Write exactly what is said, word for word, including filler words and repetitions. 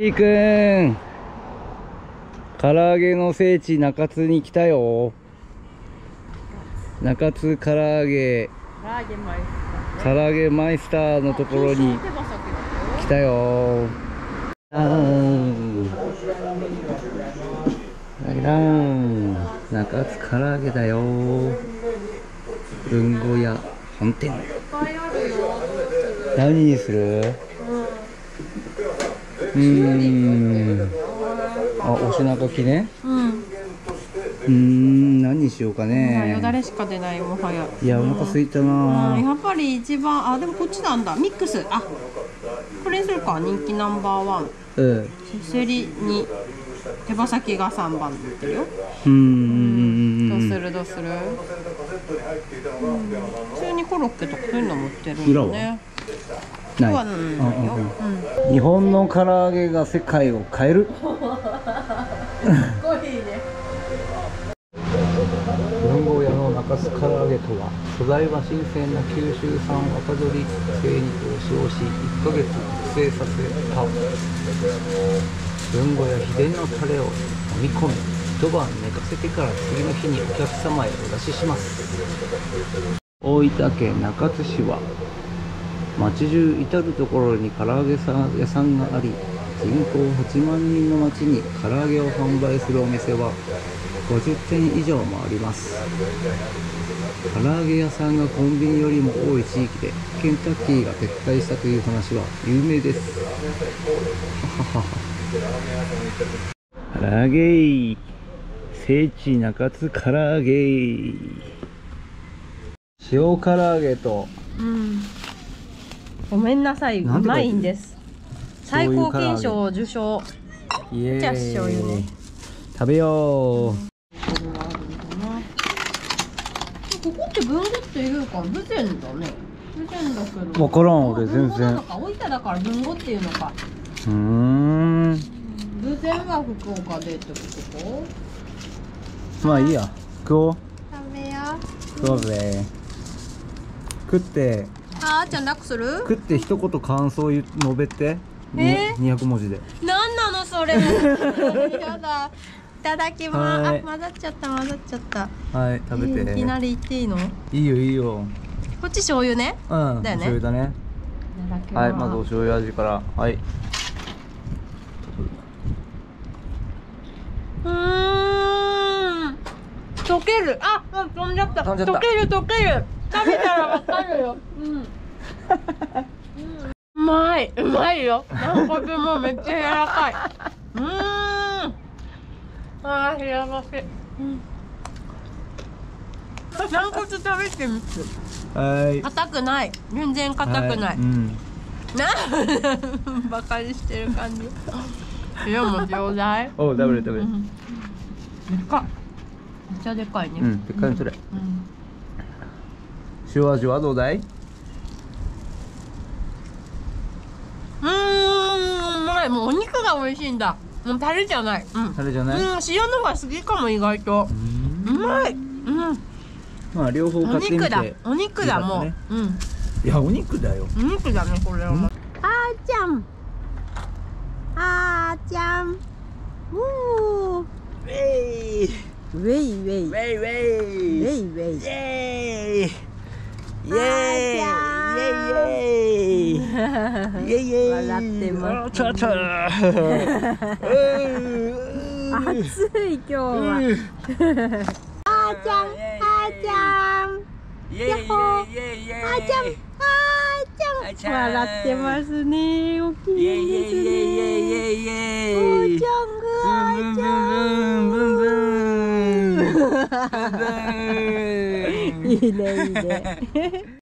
いいくん、唐揚げの聖地中津に来たよ。中津唐揚げ唐揚げマイスターのところに来たよ。あーライラン中津唐揚げだよ。文吾屋本店。何にする？うーん、あ、おしなかきね。うん。うーん、何にしようかね。 よだれしか出ない、もはや。 いや、お腹空いたな。 やっぱり一番、あ、でもこっちなんだ。ミックス。あ、これにするか。人気ナンバーワン。うん。せせりに手羽先がさんばんって言ってるよ。うん。どうするどうする？うん、普通にコロッケとかそういうのも売ってるんだね。ない。日本の唐揚げが世界を変える。すごいね。 文豪屋の中津唐揚げとは、素材は新鮮な九州産若鶏精肉を使用し、いっかげつ熟成させた文豪屋秘伝のタレを飲み込み、一晩寝かせてから次の日にお客様へお出しします。大分県中津市は町中至る所に唐揚げ屋さんがあり、人口はちまんにんの町に唐揚げを販売するお店はごじゅってん以上もあります。唐揚げ屋さんがコンビニよりも多い地域でケンタッキーが撤退したという話は有名です。ははは。唐揚げ聖地中津唐揚げ、塩唐揚げと、うん、 ごめんなさい、うまいんです。最高金賞を受賞。 イエーイ。 じゃあ醤油ね。 食べよう。 ここって文語っていうか豊前だね。豊前だけど。 わからん俺全然。 大分だから文語っていうのか。 うーん。 豊前は福岡でってこと？ まあいいや。食おう。 食べよう。 食おうぜ。食って。 あーちゃん楽する？ 食って一言感想述べて。 えー、 にひゃくもじで。 なんなのそれ。やだ。いただきます。あ、混ざっちゃった混ざっちゃった。 はい、食べて。 いきなり言っていいの？ いいよいいよ。 こっち醤油ね。 うん。だよね。醤油だね。はい、まずお醤油味から。はい。 うーん。溶ける。あ、うん、飛んじゃった。溶ける溶ける。食べたらわかるよ。うん。うまい、うまいよ。軟骨もめっちゃ柔らかい。うーん。ああ、幸せ。うん。軟骨食べてみて。 はい。 硬くない。全然硬くない。うん。な、バカにしてる感じ。でもちょうだい。 おう、食べる食べる。 でかい。めっちゃでかいね。 うん、でっかいのそれ。塩味はどうだい？ うーん、うまい。もうお肉が美味しいんだ。もうタレじゃない。うん。 タレじゃない。 うん、塩のが好きかも意外と。うまい。うん。 まあ両方買ってみて。 お肉だ。お肉だもう。うん。 いやお肉だよ。 お肉だねこれは。あーちゃん。あーちゃん。うー。ウェイ。ウェイウェイ。ウェイウェイ。ウェイウェイ。イエーイ。イエーイイエイイエイイエイ笑ってます。暑い今日は。あーちゃん、あーちゃん。やっほー。あーちゃん、あーちゃん。笑ってますね。大きいですね。あーちゃんがあーちゃん。ブンブンブンブン。いいねいいね。